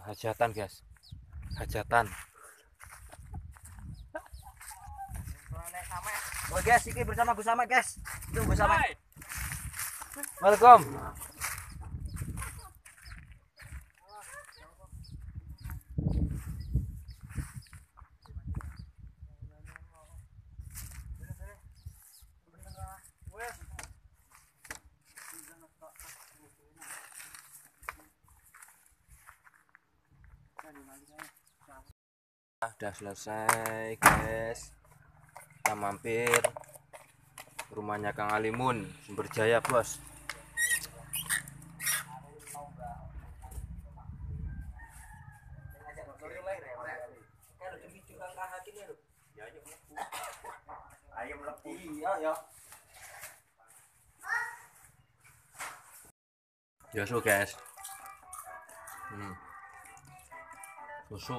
Hajatan guys, hajatan. Oh guys, ini bersama Gus Ahmad guys. Itu Gus Ahmad. Welcome. Udah selesai guys, kita mampir rumahnya Kang Alimun Sumberjaya bos. Susu guys, susu.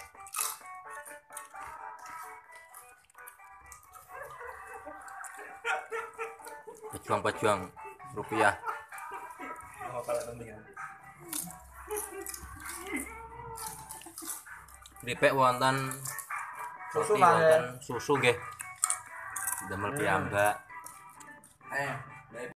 Pejuang-pejuang rupiah. Dipek wonten roti wonten susu nggih. Damel piyambak.